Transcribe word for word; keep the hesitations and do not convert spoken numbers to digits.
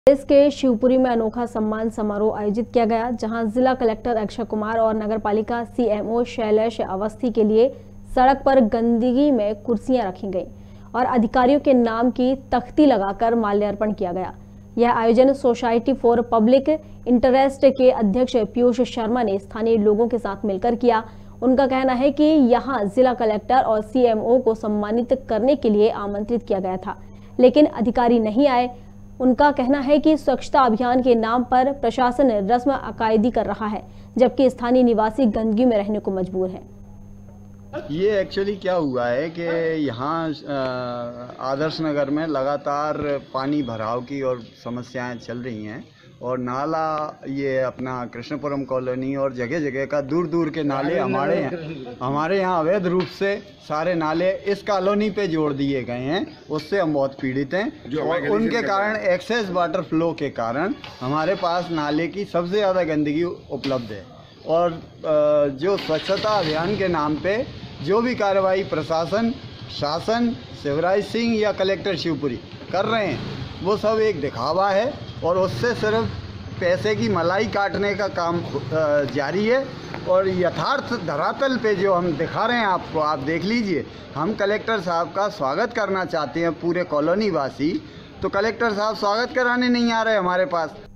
प्रदेश के शिवपुरी में अनोखा सम्मान समारोह आयोजित किया गया, जहां जिला कलेक्टर अक्षय कुमार और नगरपालिका सीएमओ शैलेश अवस्थी के लिए सड़क पर गंदगी में कुर्सियां रखी गईं और अधिकारियों के नाम की तख्ती लगाकर माल्यार्पण किया गया। यह आयोजन सोसाइटी फॉर पब्लिक इंटरेस्ट के अध्यक्ष पीयूष शर्मा ने स्थानीय लोगों के साथ मिलकर किया। उनका कहना है कि यहां जिला कलेक्टर और सीएमओ को सम्मानित करने के लिए आमंत्रित किया गया था, लेकिन अधिकारी नहीं आए। उनका कहना है कि स्वच्छता अभियान के नाम पर प्रशासन रस्म अकायदी कर रहा है, जबकि स्थानीय निवासी गंदगी में रहने को मजबूर है। ये एक्चुअली क्या हुआ है कि यहाँ आदर्श नगर में लगातार पानी भराव की और समस्याएं चल रही हैं और नाला ये अपना कृष्णपुरम कॉलोनी और जगह जगह का दूर दूर के नाले हमारे यहाँ हमारे यहाँ अवैध रूप से सारे नाले इस कॉलोनी पे जोड़ दिए गए हैं। उससे हम बहुत पीड़ित हैं और उनके कारण एक्सेस वाटर फ्लो के कारण हमारे पास नाले की सबसे ज़्यादा गंदगी उपलब्ध है। और जो स्वच्छता अभियान के नाम पे जो भी कार्रवाई प्रशासन, शासन, शिवराज सिंह या कलेक्टर शिवपुरी कर रहे हैं वो सब एक दिखावा है और उससे सिर्फ पैसे की मलाई काटने का काम जारी है। और यथार्थ धरातल पे जो हम दिखा रहे हैं आपको, आप देख लीजिए। हम कलेक्टर साहब का स्वागत करना चाहते हैं पूरे कॉलोनी वासी, तो कलेक्टर साहब स्वागत कराने नहीं आ रहे हमारे पास।